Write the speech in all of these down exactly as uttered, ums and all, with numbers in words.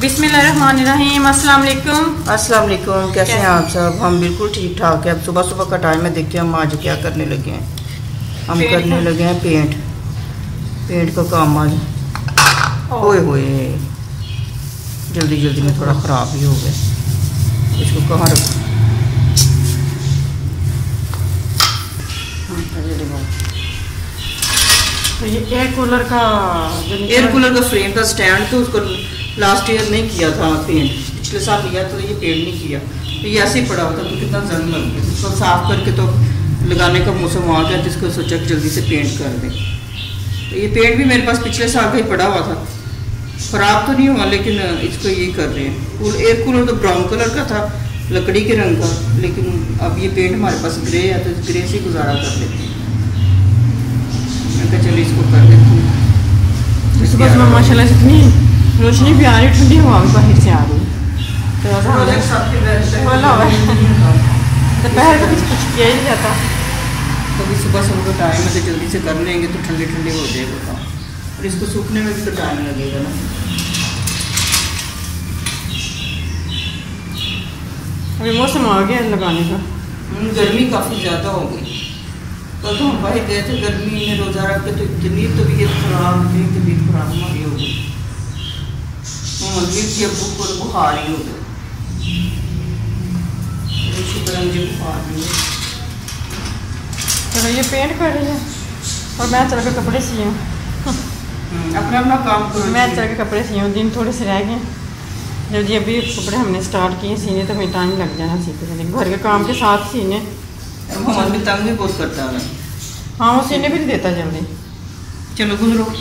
बिस्मिल्लाहिर्रहमानिर्रहीम। अस्सलाम वालेकुम। अस्सलाम वालेकुम। कैसे हैं आप सब? हम बिल्कुल ठीक ठाक है। अब सुबह सुबह का टाइम है, देखते हैं हम आज क्या करने लगे हैं। हम करने लगे हैं पेंट पेंट का काम आज। ओए होए, जल्दी जल्दी में थोड़ा ख़राब ही हो गया। इसको कहाँ रखूँ? तो ये एयर कूलर का एयर कूलर का फ्रेम था, स्टैंड, तो उसको लास्ट ईयर नहीं किया था पेंट, पिछले साल लिया तो ये पेंट नहीं किया, तो ये ऐसे ही पड़ा होता तो कितना जंग लग गया। इसको साफ करके तो लगाने का मौसम आ गया, जिसको सोचा कि जल्दी से पेंट कर दें। तो ये पेंट भी मेरे पास पिछले साल का ही पड़ा हुआ था, ख़राब तो नहीं हुआ, लेकिन इसको यही कर रहे हैं। एयर कूलर तो ब्राउन कलर का था, लकड़ी के रंग का, लेकिन अब ये पेंट हमारे पास ग्रे है, तो ग्रे से गुजारा कर लेते हैं। मैं कहा चलिए इसको कर देती हूँ। सुबह सुबह माशाल्लाह से इतनी रोशनी भी आ रही, ठंडी हवा भी बाहर से आ रही है। तो दोपहर का कुछ कुछ किया ही नहीं जाता। कभी सुबह सुबह का टाइम है तो जल्दी से कर लेंगे तो ठंडे ठंडे हो जाएगा, और इसको सूखने में भी तो टाइम लगेगा ना। अभी मौसम आ गया लगाने का। गर्मी काफ़ी ज़्यादा हो गई। कल तो हम बाहर गए थे, गर्मी में रोज़ा रख के तो इतनी तबीयत खराब थी, तबीयत खराब हमारी हो गई। की अबू को बुखार ही हो गया, शुक्र है मुझे बुखार नहीं है। चलो ये पेंट कर रही है और मैं चल के कपड़े सिए हूँ। अपना अपना काम करो। मैं चल के कपड़े सिए हूँ, दिन थोड़े से रह गए। जब जी अभी कपड़े हमने स्टार्ट किए सीने तो हमें टाइम लग जाना सीते चले, घर के काम के साथ सीने। हमारे भी तंग भी बहुत करता है। हाँ, वो सीने भी नहीं देता जल्दी। चलो गुजरो।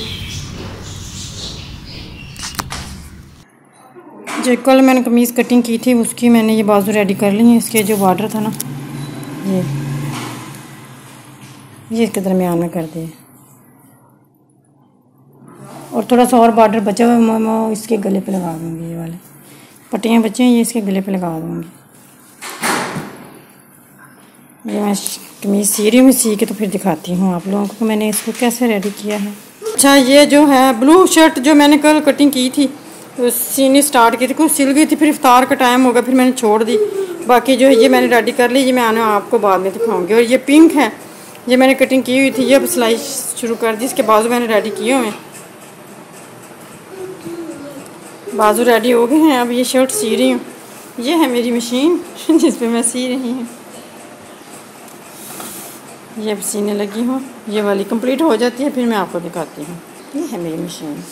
जो कल मैंने कमीज़ कटिंग की थी उसकी मैंने ये बाजू रेडी कर ली है। इसके जो बॉर्डर था ना, ये ये इसके दरमियान में कर दिए, और थोड़ा सा और बॉर्डर बचा हुआ है मैं इसके गले पे लगा दूँगी। ये वाले पट्टियाँ बची हैं, ये इसके गले पे लगा दूँगी। ये मैं कमीज़ सी रही हूँ, सी के तो फिर दिखाती हूँ आप लोगों को मैंने इसको कैसे रेडी किया है। अच्छा, ये जो है ब्लू शर्ट जो मैंने कल कटिंग की थी, तो सीनी स्टार्ट की थी, कुछ सिल गई थी, फिर इफ्तार का टाइम होगा, फिर मैंने छोड़ दी। बाकी जो है ये मैंने रेडी कर ली, ये मैं आने आपको बाद में दिखाऊंगी। और ये पिंक है, ये मैंने कटिंग की हुई थी, ये अब सिलाई शुरू कर दी। इसके बाजू मैंने रेडी किए हुए हैं, बाजू रेडी हो गए हैं। अब ये शर्ट सी रही हूँ, ये है मेरी मशीन जिस पर मैं सी रही हूँ। ये अब सीने लगी हूँ, ये वाली कंप्लीट हो जाती है फिर मैं आपको दिखाती हूँ। ये है मेरी मशीन।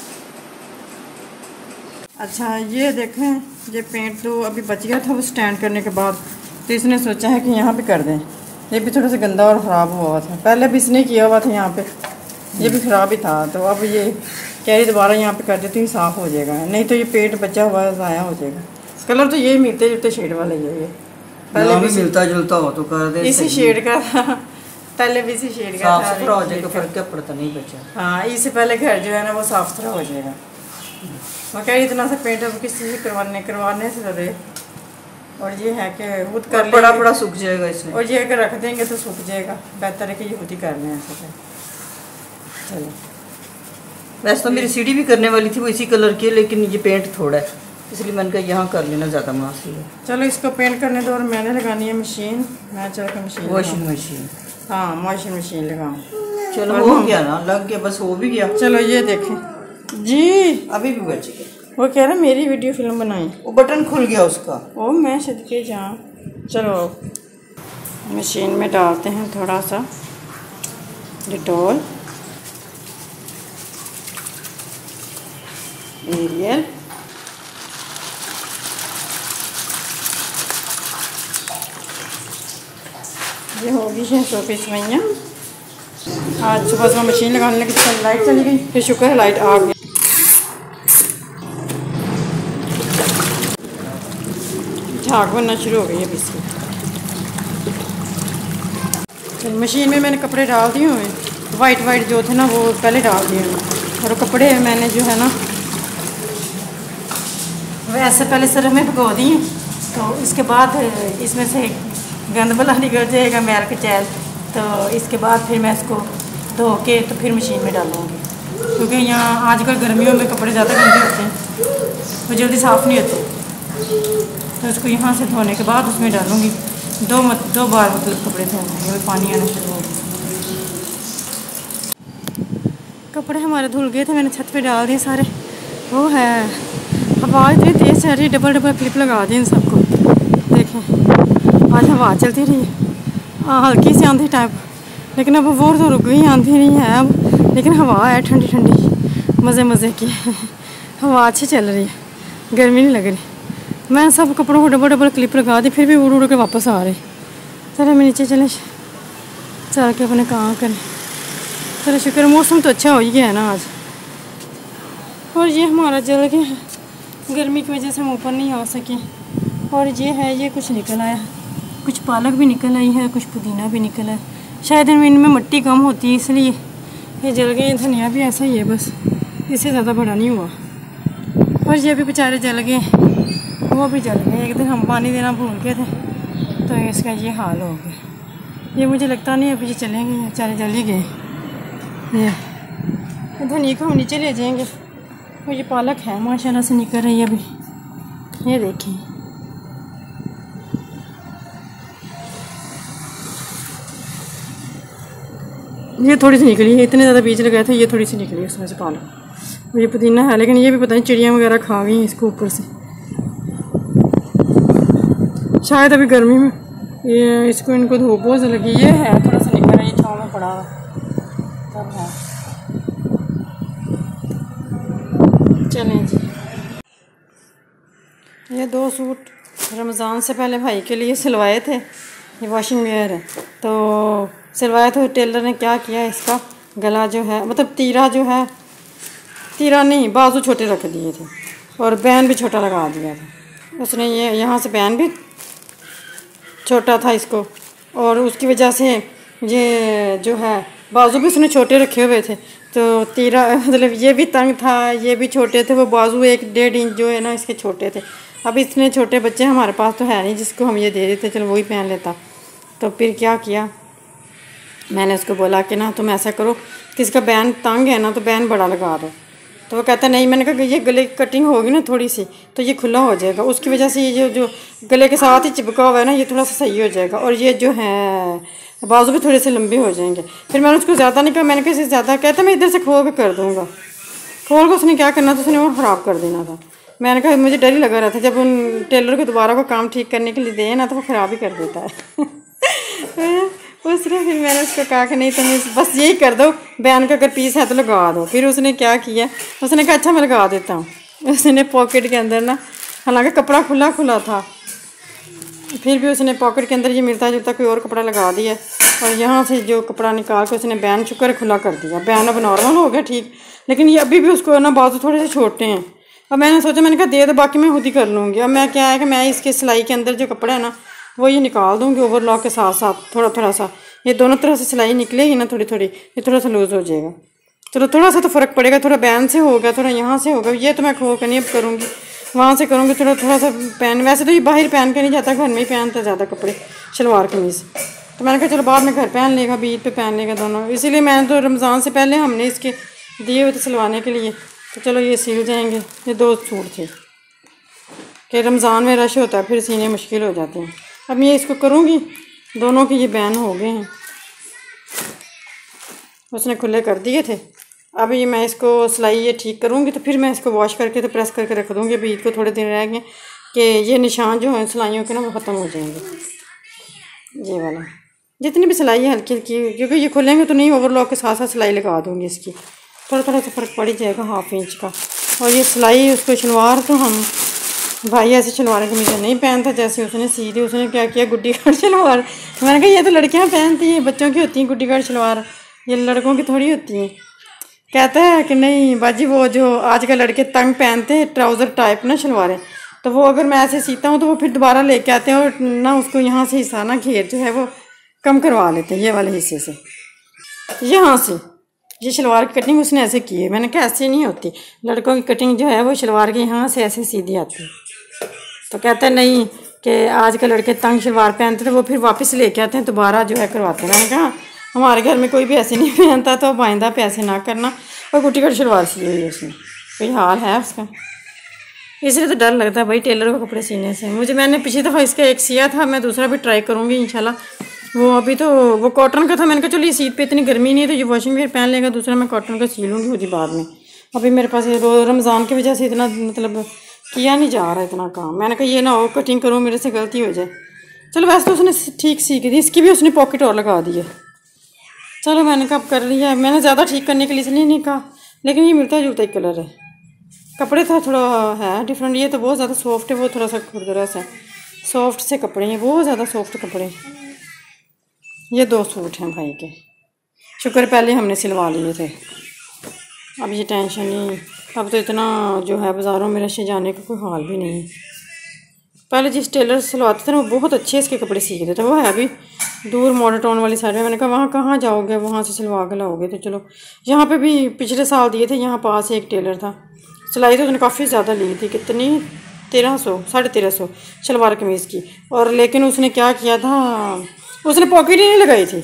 अच्छा, ये देखें, ये पेंट तो अभी बच गया था वो स्टैंड करने के बाद, तो इसने सोचा है कि यहाँ पे कर दें। ये भी थोड़ा सा गंदा और ख़राब हुआ था, पहले भी इसने किया हुआ था यहाँ पे, ये भी ख़राब ही था। तो अब ये कह रही दोबारा यहाँ पे कर देती हूँ, साफ़ हो जाएगा, नहीं तो ये पेंट बचा हुआ ज़ाया हो जाएगा। कलर तो यही मिलते जुलते शेड वाले ये पहले भी मिलता जुलता हो तो कर दे, इसी शेड का था, पहले भी इसी शेड का था। साफ हो जाएगा, फर्क क्या पड़ता नहीं बचा। हाँ, इससे पहले घर जो है ना वो साफ सुथरा हो जाएगा। मैं कह रही इतना सा पेंट अब किसी से करवाने करवाने से ज़्यादा, और ये है कि खुद कर बड़ा बड़ा सूख जाएगा इसमें, और ये अगर रख देंगे तो सूख जाएगा। बेहतर है कि ये खुद ही कर लें ऐसे। चलो, वैसे तो मेरी सीढ़ी भी करने वाली थी, वो इसी कलर की है, लेकिन ये पेंट थोड़ा है, इसलिए मैंने कहा यहाँ कर लेना ज़्यादा मुनासिब है। चलो इसको पेंट करने दो, और मैंने लगानी है मशीन। मैं चल के मशीन वॉशिंग मशीन, हाँ वॉशिंग मशीन लगाऊँ। चलो हो गया ना, लग गया, बस हो भी गया। चलो ये देखें जी, अभी भी बच गया। वो कह रहा मेरी वीडियो फिल्म बनाई, वो बटन खुल गया उसका। ओ मैं सदके जाऊँ। चलो मशीन में डालते हैं थोड़ा सा डिटॉल, एरियल, ये होगी है सोफे सवैयाँ। आज सुबह सुबह मशीन लगाने लगी, लाइट चली गई, फिर शुक्र है लाइट आ गई। झाग बनना शुरू हो गई है इसकी। तो मशीन में मैंने कपड़े डाल दिए हुए, वाइट वाइट जो थे ना वो पहले डाल दिए हुए, और कपड़े मैंने जो है ना वैसे पहले सरफ में भिगो दिए। तो इसके बाद इसमें से गंद बला निकल जाएगा, मैल के चैल, तो इसके बाद फिर मैं इसको धो के तो फिर मशीन में डालूँगी, क्योंकि यहाँ आजकल गर्मियों में कपड़े ज़्यादा गंदे होते हैं। वो जल्दी साफ़ नहीं होते। तो उसको यहाँ से धोने के बाद उसमें डालूँगी दो मत दो बार मतलब कपड़े धोने में पानी आना शुरू हो गया। कपड़े हमारे धुल गए थे, मैंने छत पे डाल दिए सारे। वो है हवा इतनी तेज़ चल रही, डबल डबल क्लिप लगा दी इन सबको। देखें आज हवा चलती रही है हल्की सी आंधी टाइप, लेकिन अब वो तो रुक गई, आंधी नहीं है अब, लेकिन हवा है ठंडी ठंडी मज़े मज़े की हवा अच्छी चल रही है, गर्मी नहीं लग रही। मैं सब कपड़ों को डबल डबल क्लिप लगा दी, फिर भी उड़ उड़ के वापस आ रहे। चले मैं नीचे चले चल के अपने काम करें। चलो शुक्र मौसम तो अच्छा हो ही गया है ना आज। और ये हमारा जल गया है, गर्मी की वजह से हम ऊपर नहीं आ सके। और ये है ये कुछ निकल आया, कुछ पालक भी निकल आई है, कुछ पुदीना भी निकला है। शायद इनमें मिट्टी कम होती है इसलिए ये जल गए। धनिया भी ऐसा ही है, बस इससे ज़्यादा बड़ा नहीं हुआ। और ये भी बेचारे जल गए, वो भी जल गए। एक दिन हम पानी देना भूल गए थे तो इसका ये हाल हो गया। ये मुझे लगता नहीं अभी ये चलेंगे, बेचारे जल ही गए। ये धनिया को हम नीचे ले जाएंगे। और ये पालक है माशाल्लाह से निकल रही है अभी, ये देखें। ये थोड़ी सी निकली है, इतने ज़्यादा बीज लगाए थे, ये थोड़ी सी निकली है उसमें से पालक। और ये पुदीना है, लेकिन ये भी पता नहीं चिड़ियाँ वगैरह खा गई इसको ऊपर से, शायद अभी गर्मी में ये इसको इनको धूप बहुत लगी। ये है थोड़ा सा निकल रहा है, ये छाँव में पड़ा हुआ तब है। चलें जी, ये दो सूट रमज़ान से पहले भाई के लिए सिलवाए थे, ये वॉशिंग वेयर है तो सिलवाया था। टेलर ने क्या किया, इसका गला जो है मतलब तीरा जो है, तीरा नहीं बाजू छोटे रख दिए थे और बैन भी छोटा लगा दिया था उसने। ये यहाँ से बैन भी छोटा था इसको, और उसकी वजह से ये जो है बाजू भी उसने छोटे रखे हुए थे। तो तीरा मतलब ये भी तंग था, ये भी छोटे थे, वो बाजू एक डेढ़ इंच जो है ना इसके छोटे थे। अब इतने छोटे बच्चे हमारे पास तो है नहीं जिसको हम ये दे देते, चलो वही पहन लेता। तो फिर क्या किया, मैंने उसको बोला कि ना तुम ऐसा करो कि इसका बैन तंग है ना तो बैन बड़ा लगा दो। तो वो कहता नहीं। मैंने कहा ये गले की कटिंग होगी ना थोड़ी सी तो ये खुला हो जाएगा, उसकी वजह से ये जो जो गले के साथ ही चिपका हुआ है ना ये थोड़ा सा सही हो जाएगा। और ये जो है बाजू भी थोड़े से लंबे हो जाएंगे। फिर मैंने उसको ज़्यादा नहीं कहा, मैंने कहा इससे ज़्यादा कहता मैं इधर से खोल के कर दूँगा। खोल के उसने क्या करना था, उसने वो ख़राब कर देना था। मैंने कहा मुझे डर ही लगा रहा था जब उन टेलर को दोबारा को काम ठीक करने के लिए दे ना तो वो ख़राब ही कर देता है उसने फिर मैंने उसको कहा कि नहीं तुम बस यही कर दो, बैन का अगर पीस है तो लगा दो। फिर उसने क्या किया, उसने कहा अच्छा मैं लगा देता हूँ। उसने पॉकेट के अंदर ना, हालांकि कपड़ा खुला खुला था, फिर भी उसने पॉकेट के अंदर ये मिलता जुलता कोई और कपड़ा लगा दिया और यहाँ से जो कपड़ा निकाल के उसने बैन शुक्र खुला कर दिया। बैन अब नॉर्मल हो गया ठीक, लेकिन ये अभी भी उसको ना बाजू थोड़े से छोटे हैं। अब मैंने सोचा, मैंने कहा दे दो बाकी मैं खुद ही कर लूँगी। अब मैं क्या है कि मैं इसके सिलाई के अंदर जो कपड़ा है ना वो ये निकाल दूँगी ओवरलॉक के साथ साथ थोड़ा थोड़ा सा, ये दोनों तरह से सिलाई निकलेगी ना थोड़ी थोड़ी, ये थोड़ा सा लूज़ हो जाएगा। चलो थोड़ा सा तो फ़र्क पड़ेगा, थोड़ा बैन से होगा थोड़ा यहाँ से होगा। ये तो मैं खो कर नहीं अब करूँगी, वहाँ से करूँगी थोड़ा थोड़ा सा पहन। वैसे तो ये बाहर पहन के नहीं जाता, घर में ही पहनता ज़्यादा कपड़े शलवार कमीज़। तो मैंने कहा चलो बाद में घर पहन लेगा, बीच पे पहन लेगा दोनों। इसीलिए मैंने तो रमज़ान से पहले हमने इसके दिए हुए थे सिलवाने के लिए, तो चलो ये सिल जाएंगे। ये दो सूट थे कि रमज़ान में रश होता है फिर सीने मुश्किल हो जाते हैं। अब मैं इसको करूँगी, दोनों के ये बैन हो गए हैं, उसने खुले कर दिए थे। अब ये मैं इसको सिलाई ये ठीक करूँगी तो फिर मैं इसको वॉश करके तो प्रेस करके रख दूँगी। अभी ईद को थोड़े दिन रह गए कि ये निशान जो हैं सिलाइयों के ना वो ख़त्म हो जाएंगे। ये वाला जितनी भी सिलाई है हल्की हल्की, क्योंकि ये खुलेंगे तो नहीं, ओवरलॉक के साथ साथ सिलाई लगा दूँगी इसकी, थोड़ा थोड़ा सा फ़र्क पड़ ही जाएगा हाफ इंच का। और ये सिलाई उसको शलवार तो हम भाई ऐसे शलवार कमीज़ नहीं पहनता जैसे उसने सी दी। उसने क्या किया, गुड्डी गार्ड शलवार। मैंने कहा ये तो लड़कियां पहनती हैं, बच्चों की होती हैं गुड्डी गार्ड शलवार, ये लड़कों की थोड़ी होती हैं। कहता है कि नहीं बाजी वो जो आजकल लड़के तंग पहनते हैं ट्राउज़र टाइप ना शलवारें, तो वो अगर मैं ऐसे सीता हूँ तो वो फिर दोबारा लेके आते हैं और ना उसको यहाँ से हिस्सा ना घेर जो है वो कम करवा लेते हैं, ये वाले हिस्से से यहाँ से। ये शलवार की कटिंग उसने ऐसे की है। मैंने कहा ऐसे नहीं होती, लड़कों की कटिंग जो है वो शलवार के यहाँ से ऐसे सीधी आती है। तो कहते हैं नहीं कि आजकल लड़के तंग शलवार पहनते थे वो फिर वापस लेके आते हैं दोबारा जो है करवाते हैं। मैंने कहा हमारे घर में कोई भी ऐसे नहीं पहनता, तो बाइंदा पे ऐसे ना करना। और गुट्टी कट शलवार सी हुई उसने, कोई हाल है उसका। इसलिए तो डर लगता है भाई टेलर को कपड़े सीने से। मुझे मैंने पिछली दफ़ा इसका एक सिया था, मैं दूसरा भी ट्राई करूँगी इंशाल्लाह। वो अभी तो वो कॉटन का था, मैंने कहा चलो ये सीट पे इतनी गर्मी नहीं है तो ये वॉशिंग में पहन लेगा, दूसरा मैं कॉटन का सी लूँगी मुझे बाद में। अभी मेरे पास रमज़ान की वजह से इतना मतलब किया नहीं जा रहा इतना काम। मैंने कहा ये ना हो कटिंग करूँ मेरे से गलती हो जाए। चलो वैसे तो उसने ठीक सी की थी, इसकी भी उसने पॉकेट और लगा दी है। चलो मैंने कब कर लिया, मैंने ज़्यादा ठीक करने के लिए इसलिए नहीं कहा, लेकिन ये मिलता जुलता एक कलर है। कपड़े था थोड़ा है डिफरेंट, ये तो बहुत ज़्यादा सॉफ्ट है, वो थोड़ा सा खुरदरा सा सॉफ्ट से कपड़े हैं, बहुत ज़्यादा सॉफ्ट कपड़े। ये दो सूट हैं भाई के, शुक्र पहले हमने सिलवा लिए थे, अब ये टेंशन नहीं। अब तो इतना जो है बाज़ारों में रशे जाने का कोई हाल भी नहीं। पहले जिस टेलर से सिलवाते थे ना वो बहुत अच्छे इसके कपड़े सीखते थे, वो है अभी दूर मॉडल टाउन वाली साइड में। मैंने कहा वहाँ कहाँ जाओगे, वहाँ से सिलवा के लाओगे। तो चलो यहाँ पे भी पिछले साल दिए थे, यहाँ पास एक टेलर था, सिलाई तो उसने काफ़ी ज़्यादा ली थी, कितनी तेरह सौ साढ़े तेरह सौ शलवार कमीज़ की। और लेकिन उसने क्या किया था, उसने पॉकेट ही नहीं लगाई थी।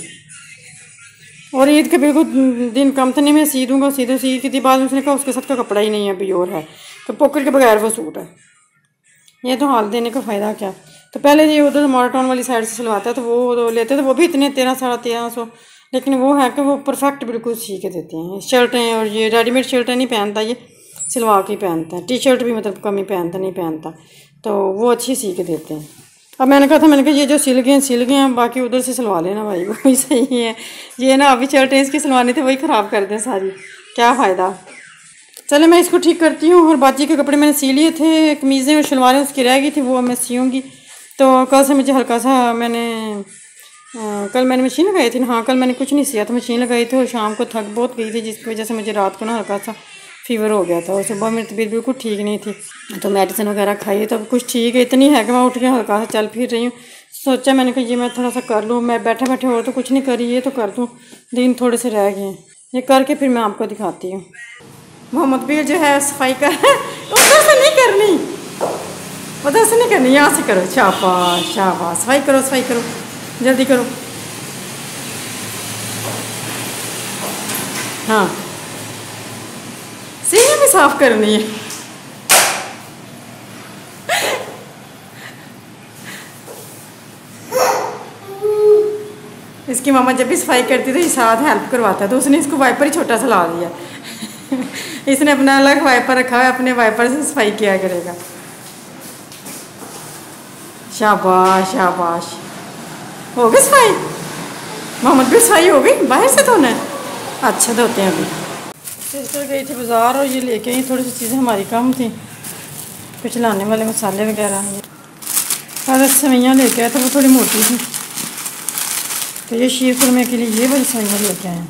और ईद के बिल्कुल दिन कम था, नहीं मैं सी दूँगा सीधे सी की थी, बाद में उसने कहा उसके साथ का कपड़ा ही नहीं है अभी और है, तो पॉकेट के बगैर वो सूट है। ये तो हाल देने का फ़ायदा क्या। तो पहले ये उधर मॉडल टाउन वाली साइड से सिलवाता है तो वो तो लेते थे, वो भी इतने तेरह साढ़े तेरह सौ, लेकिन वो है कि वो परफेक्ट बिल्कुल सी के देते हैं। शर्टें और ये रेडीमेड शर्टें नहीं पहनता, ये सिलवा के पहनता है। टी शर्ट भी मतलब कम ही पहनता, नहीं पहनता, तो वो अच्छी सी के देते हैं। अब मैंने कहा था, मैंने कहा ये जो सिल गए हैं सिल गए हैं, बाकी उधर से सिलवा लेना भाई, वही सही है। ये ना अभी शर्टें इसकी सिलवानी थी, वही ख़राब कर दें सारी, क्या फ़ायदा। चले मैं इसको ठीक करती हूँ। और बाकी के कपड़े मैंने सी लिए थे, कमीज़ें और शलवारें उसकी रह गई थी, वो मैं सीऊँगी। तो कल से मुझे हल्का सा मैंने आ, कल मैंने मशीन लगाई थी ना, हाँ कल मैंने कुछ नहीं सिया था, मशीन लगाई थी और शाम को थक बहुत गई थी, जिसकी वजह से मुझे रात को ना हल्का सा फीवर हो गया था और सुबह मेरी तबीयत बिल्कुल ठीक नहीं थी, तो मेडिसिन वगैरह खाई तो अब कुछ ठीक है। इतनी है कि मैं उठ के हल्का सा चल फिर रही हूँ। सोचा मैंने कहा ये मैं थोड़ा सा कर लूँ, मैं बैठे बैठे और तो कुछ नहीं करी, ये तो कर दूँ, दिन थोड़े से रह गए, ये करके फिर मैं आपको दिखाती हूँ। मोहम्मद भी जो है सफाई कर उधर से नहीं करनी, उधर से नहीं करनी, यहाँ से करो। शाबाश शाबाश, सफाई करो सफाई करो, जल्दी करो। हाँ सीढ़ी भी साफ करनी है। इसकी मामा जब भी सफाई करती थी साथ हेल्प करवाता, तो उसने इसको वाइपर ही छोटा सा ला दिया। इसने अपना अलग वाइपर रखा है, अपने वाइपर से सफाई किया करेगा। शाबाश शाबाश, हो गई सफाई। मोहम्मद भी सफाई हो गई, बाहर से धोना है, अच्छा धोते हैं। अभी सिस्टर गई थी बाज़ार और ये लेके आई थोड़ी सी चीज़ें हमारी कम थी, कुछ लाने वाले मसाले वगैरह। पहले सवैयाँ लेके आए तो वो थोड़ी मोटी थी, तो ये शीर खुरमे के लिए ये बड़ी सवैयाँ लेके आए हैं,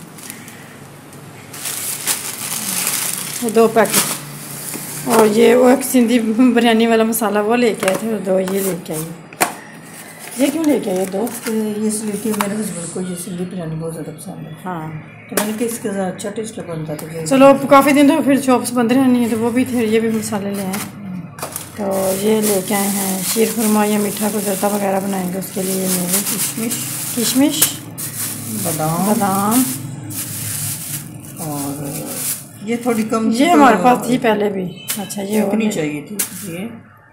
दो पैकेट। और ये वो एक सिंधी बिरयानी वाला मसाला वो लेके आए थे, और दो ये लेके आई। ये क्यों लेके आए दो? ये इसलिए कि मेरे हस्बैंड को ये सिंधी बिरयानी बहुत ज़्यादा पसंद है। हाँ तो मैंने कहा इसके साथ अच्छा टेस्ट बनता था। चलो काफ़ी दिन तो फिर शॉप्स बंद रहनी है, तो वो भी थे, ये भी मसाले ले आए। तो ये लेके आए हैं शीर खुरमा या मीठा गुजरता वगैरह बनाएंगे, उसके लिए मेरे किशमिश किशमिश बादाम बादाम और ये थोड़ी कम, ये हमारे पास थी पहले भी। अच्छा ये होनी चाहिए थी ये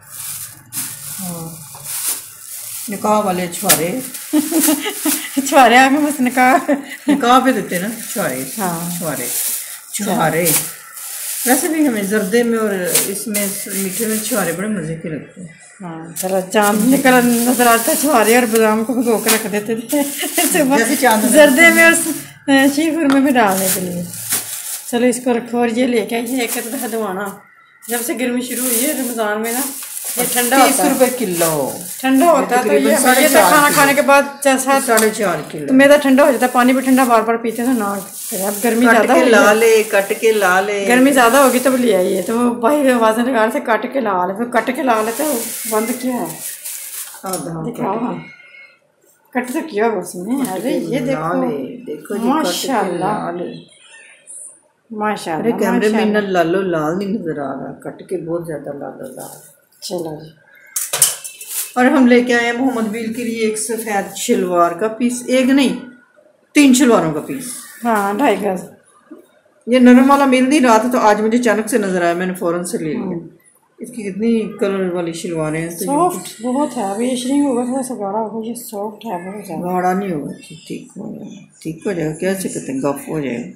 निकाह वाले छुआरे। छुआरे आगे बस निकाह निकाह पे देते ना छुआरे। हाँ छुआरे छुआरे। वैसे भी हमें जर्दे में और इसमें मीठे में छुआरे बड़े मज़े के लगते हैं। हाँ चलो चांद निकल नजर आता, छुआरे और बादाम को भिगो के रख देते थे जर्दे में और शीर खुरमे में डालने के लिए। चलो इसको रखो। और ये लेके आई एक हदवाना, जब से गर्मी शुरू हुई है रमज़ान में ना, ये ठंडा तीस रुपये किलो ठंडा होता है। तो ये ये तो खाना खाने के बाद सात साढ़े चार किलो तो मैदा ठंडा हो जाता है, पानी भी ठंडा बार बार पीते थे ना। अब गर्मी ज़्यादा ला ले कट के ला ले, गर्मी ज़्यादा होगी तब ले आइए। तो भाई आवाज़ें लगा रहे थे कट के ला ले, फिर कट के ला लेते बंद किया है, दिखाओ। हाँ कट तो किया उसने। अरे ये देखो देखो माशाल्लाह माशाल्लाह। अरे कैमरे में इतना लालो लाल नहीं नजर आ रहा, कट के बहुत ज़्यादा लालो लाल। चलो जी। और हम लेके आए हैं मोहम्मद बील के लिए एक सफ़ेद शलवार का पीस, एक नहीं तीन शलवारों का पीस। हाँ ढाई गज। ये नरम वाला मिल नहीं रहा था, तो आज मुझे अचानक से नजर आया, मैंने फ़ौरन से ले लिया। इसकी कितनी कलर वाली शलवारें हैं। तो सॉफ्ट बहुत है। अभी ये श्रिंक होगा थोड़ा सा गाढ़ा होगा, ये सॉफ्ट है बहुत ज़्यादा। गाढ़ा नहीं होगा, ठीक हो जाएगा, ठीक हो जाएगा। क्या कहते हैं, गफ हो जाएगा।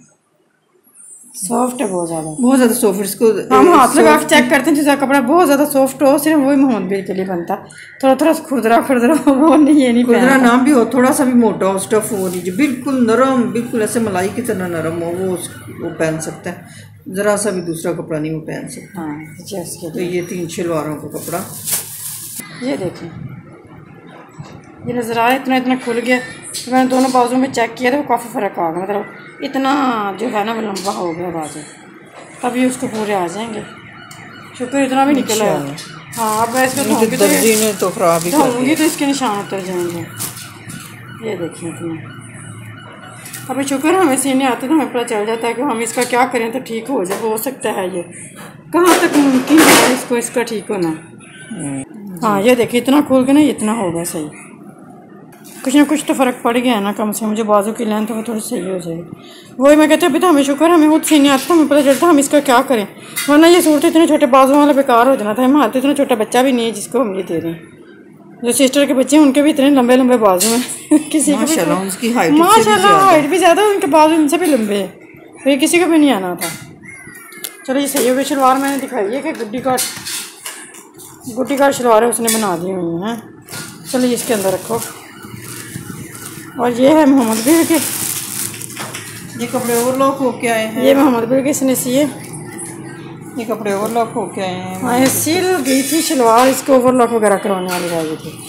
सॉफ्ट है बहुत ज़्यादा, बहुत ज़्यादा सॉफ्ट। इसको हम हाथ लगा के चेक करते हैं, जैसा कपड़ा बहुत ज़्यादा सॉफ्ट हो सिर्फ वही मोहम्मद बीर के लिए बनता। थोड़ा थोड़ा खुरदरा खुरदरा वो नहीं, ये नहीं खुरदरा नाम भी हो, थोड़ा सा भी मोटा हो, स्टफ हो नहीं, जो बिल्कुल नरम, बिल्कुल ऐसे मलाई की तरह नरम हो, वो वो पहन सकता है। ज़रा सा भी दूसरा कपड़ा नहीं वो पहन सकता। हाँ जैसे तो ये तीन शलवारों का कपड़ा, ये देखें, ये नज़र आ रहा है इतना इतना खुल गया। तो मैंने दोनों बाजू में चेक किया था, वो काफ़ी फ़र्क आ गया। मतलब इतना जो है ना वो लंबा हो गया बाजू, तभी उसको पूरे आ जाएंगे। शुक्र इतना भी निकल आया। हाँ अब मैं इसको धोऊंगी तो ने तो खराब ही धोऊंगी तो इसके निशान उतर जाएंगे। ये देखिए इतना। अभी शुक्र हमें सीने आते तो हमें पता चल जाता है कि हम इसका क्या करें तो ठीक हो जाए। हो सकता है ये कहाँ तक मुमकिन है इसको इसका ठीक होना। हाँ ये देखिए इतना खोल के ना इतना हो गया सही। कुछ ना कुछ तो फ़र्क पड़ गया है ना, कम से कम मुझे बाजू की लेंथ वो थोड़ी सही हो जाएगी। वही मैं कहती हूँ अभी तो हमें शुक्र हमें खुद सीने आता था, हमें पता चलता हम इसका क्या करें। वरना ये सूरत इतने छोटे बाजू वाला बेकार हो जाना था। हमारे तो इतना छोटा बच्चा भी नहीं है जिसको हम ये दे रहे हैं। जो सिस्टर के बच्चे हैं उनके भी इतने लंबे लंबे बाजू हैं। किसी के माशाल्लाह उनकी हाइट माशाल्लाह हाइट भी ज़्यादा, उनके बाजू इनसे भी लंबे हैं। तो ये किसी को भी नहीं आना था। चलो ये सही हो गई। शलवार मैंने दिखाई है कि गुड्डी का गुड्डी का शलवार है, उसने बना दी हुई है। चलो इसके अंदर रखो। और ये है मोहम्मद बीर के, ये कपड़े ओवरलॉक होके आए हैं। ये मोहम्मद बीर के इसने सिए, ये कपड़े ओवरलॉक होके आए हैं। हाँ सिल गई थी शलवार, इसको ओवरलॉक वगैरह करवाने वाली रह गई थी।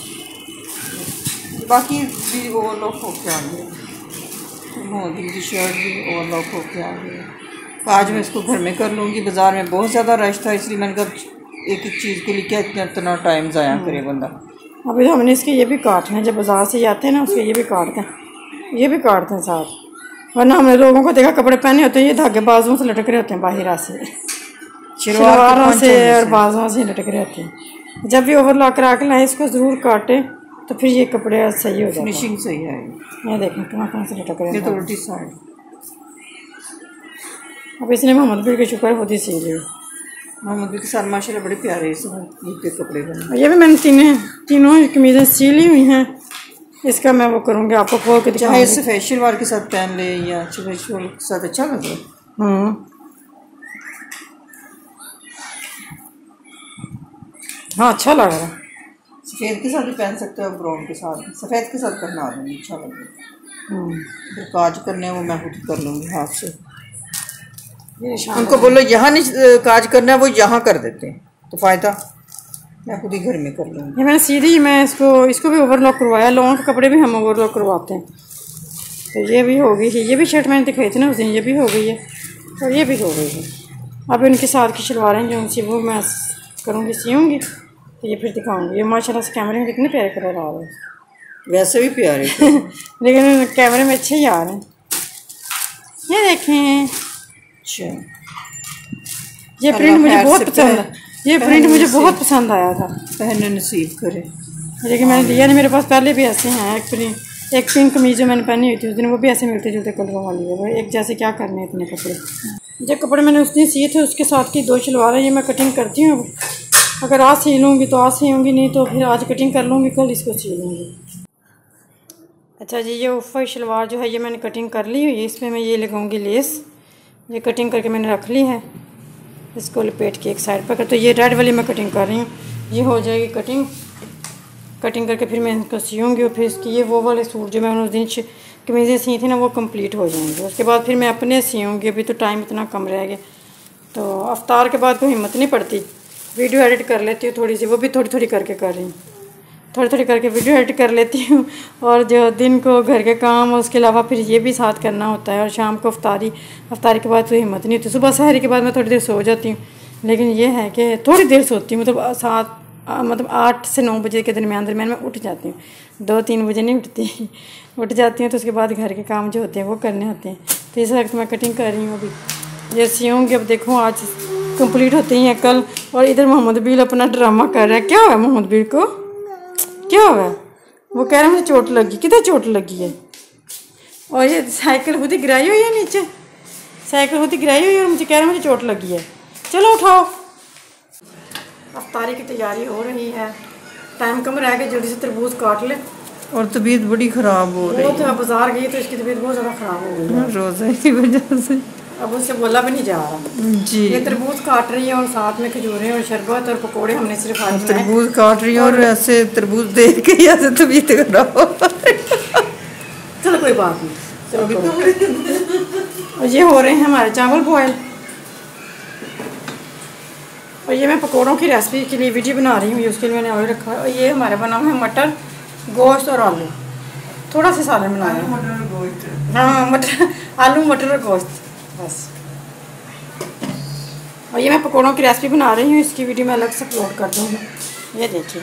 बाकी भी ओवरलॉक होके आ गई। मोदी की शर्ट भी ओवरलॉक होके आ गई। आज मैं इसको घर में कर लूँगी। बाज़ार में बहुत ज़्यादा रश था, इसलिए मैंने कहा एक एक चीज़ के लिए क्या इतना इतना टाइम ज़ाया करे बंदा। अभी तो हमने इसके ये भी काटने हैं, जब बाज़ार से आते हैं ना उसके ये भी काटते हैं, ये भी काटते हैं साथ। वरना हमने लोगों को देखा कपड़े पहने होते हैं ये धागे बाजुओं से लटक रहे होते हैं, बाहर से शलवारों से और बाजुओं से लटक रहे होते हैं। जब भी ओवरलॉक करा के लाए इसको ज़रूर काटे तो फिर ये कपड़े सही हो जाए, फिनिशिंग सही है। ये देखें कहाँ कहाँ से लटक रहे हैं। ये तो उल्टी साइड। अब इसने मोहम्मद बीर के शुक्र होती सी ली। मोहम्मद बीर के साथ माशाल्लाह बड़े प्यारे के कपड़े बने। ये भी मैंने तीनों तीनों कमीज़ें सिली हुई हैं। इसका मैं वो करूँगी आपको खोल के दिखाऊंगी। चाहे इसे फैशन शलवार के साथ पहन ले या फैशन शलवार के साथ अच्छा लगे। हम्म हाँ अच्छा लग रहा है। सफ़ेद के साथ भी पहन सकते हो, ब्राउन के साथ, सफ़ेद के साथ पहना दूँगी, अच्छा लगेगा। जो काज करने हैं वो मैं खुद कर लूँगी हाथ से। उनको बोलो यहाँ नहीं काज करना है, वो यहाँ कर देते हैं तो फ़ायदा मैं खुद ही घर में कर लूँगी। ये मैंने सीधी मैं इसको इसको भी ओवरलॉक करवाया। लॉन्ग के कपड़े भी हम ओवरलॉक करवाते हैं। तो ये भी हो गई है। ये भी शर्ट मैंने दिखाई थी ना उस दिन, ये भी हो गई है और ये भी हो गई है। अब इनके साथ की शलवारें जो उनसे वो मैं करूँगी, सीऊँगी तो ये फिर दिखाऊँगी। ये माशाल्लाह से कैमरे में कितने प्यारे कलर आ रहे हैं। वैसे भी प्यारे लेकिन कैमरे में अच्छे ही आ रहे हैं। ये देखें, अच्छा ये प्रिंट मुझे बहुत पसंद है। ये प्रिंट मुझे बहुत पसंद आया था। पहनने नसीब करे। लेकिन मैंने दिया नहीं, मेरे पास पहले भी ऐसे हैं। एक प्रिंट एक पिंक कमीज जो मैंने पहनी हुई थी उस दिन, वो भी ऐसे मिलते जुलते कलरों वाली है। वो एक जैसे क्या करने इतने कपड़े। जो कपड़े मैंने उस दिन सिए थे उसके साथ की दो शलवारें ये मैं कटिंग करती हूँ। अगर आज सी लूँगी तो आज सीऊँगी, नहीं तो फिर आज कटिंग कर लूँगी, कल इसको सी लूँगी। अच्छा जी, ये ऊपर शलवार जो है ये मैंने कटिंग कर ली हुई है। इसमें मैं ये लगाऊँगी लेस। ये कटिंग करके मैंने रख ली है। इसको लपेट के एक साइड पर कर, तो ये रेड वाली मैं कटिंग कर रही हूँ। ये हो जाएगी कटिंग। कटिंग करके फिर मैं इनको सीऊँगी और फिर इसकी ये वो वाले सूट जो मैंने उस दिन कमीज़ें सी थी ना वो कंप्लीट हो जाएंगे। उसके बाद फिर मैं अपने सीऊँगी। अभी तो टाइम इतना कम रह गया, तो अफ्तार के बाद कोई हिम्मत नहीं पड़ती। वीडियो एडिट कर लेती हूँ थोड़ी सी, वो भी थोड़ी थोड़ी करके कर रही हूँ। थोड़ी थोड़ी करके वीडियो एडिट कर लेती हूँ। और जो दिन को घर के काम उसके अलावा फिर ये भी साथ करना होता है। और शाम को अफ्तारी अफ्तारी के बाद तो हिम्मत नहीं होती। सुबह सहरी के बाद मैं थोड़ी देर सो जाती हूँ, लेकिन ये है कि थोड़ी देर सोती हूँ। मतलब सात मतलब आठ से नौ बजे के दरमियान दरमियान में उठ जाती हूँ। दो तीन बजे नहीं उठती, उठ जाती हूँ। तो उसके बाद घर के काम जो होते हैं वो करने होते हैं। तो इस वक्त मैं कटिंग कर रही हूँ। अभी ये सीऊँगी। अब देखो आज कंप्लीट होते ही हैं कल। और इधर मोहम्मद बीर अपना ड्रामा कर रहा है। क्या हुआ मोहम्मद बीर को, क्या हुआ? वो कह रहे मुझे चोट लगी। किधर चोट लगी है? और ये साइकिल खुद ही गिराई हुई है नीचे, साइकिल खुद ही गिराई हुई है और मुझे कह रहे मुझे चोट लगी है। चलो उठाओ। अफ्तारी की तैयारी हो रही है, टाइम कम रह गया, जल्दी से तरबूज काट ले। और तबीयत बड़ी ख़राब हो रही है। वो तो बाजार गई तो इसकी तबीयत बहुत ज़्यादा ख़राब हो गई है रोज़े की वजह से। अब उससे बोला भी नहीं जा रहा जी। ये तरबूज काट रही है और साथ में खजूरें और शरबत और पकोड़े हमने सिर्फ आज तरबूज काट रही है और ऐसे तरबूज देख के ऐसे तबीयत खराब हो चलो कोई बात नहीं, चलो। और ये हो रहे हैं हमारे चावल बॉयल, और ये मैं पकोड़ों की रेसिपी के लिए वीडियो बना रही हूँ, उसके लिए मैंने ऑयल रखा है। और ये हमारे बना हुआ है मटर, गोश्त और आलू, थोड़ा सा सालन बनाया। हाँ मटर, आलू मटर और गोश्त बस। और ये मैं पकोड़ों की रेसिपी बना रही हूँ, इसकी वीडियो मैं अलग से अपलोड कर दूँगी। ये देखिए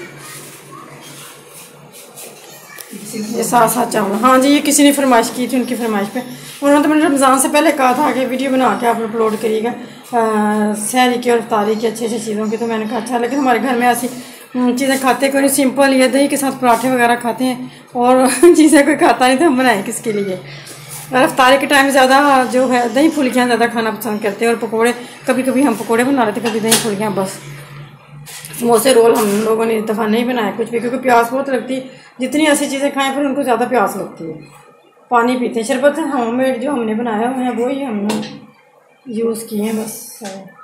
ये साथ साथ चावल। हाँ जी, ये किसी ने फरमाइश की थी, उनकी फरमाइश पे उन्होंने तो मैंने रमज़ान से पहले कहा था कि वीडियो बना के आप अपलोड करिएगा सहरी की और इफ्तारी की अच्छी अच्छी चीज़ों की। तो मैंने कहा अच्छा, लेकिन हमारे घर में ऐसी चीज़ें खाते कोई सिंपल या दही के साथ पराठे वगैरह खाते हैं और चीज़ें कोई खाता नहीं, तो हम बनाए किसके लिए। और इफ्तारी के टाइम ज़्यादा जो है दही फुल्कियाँ ज़्यादा खाना पसंद करते हैं, और पकोड़े कभी कभी हम पकोड़े बना रहे थे, कभी दही फुल्कियाँ बस। समोसे रोल हम लोगों ने इस दफ़ा नहीं बनाया कुछ भी, क्योंकि प्यास बहुत लगती है, जितनी ऐसी चीज़ें खाएं फिर उनको ज़्यादा प्यास लगती है। पानी पीते हैं, शरबत होममेड जो हमने बनाया हुआ है वो ही हमने यूज़ किए हैं बस।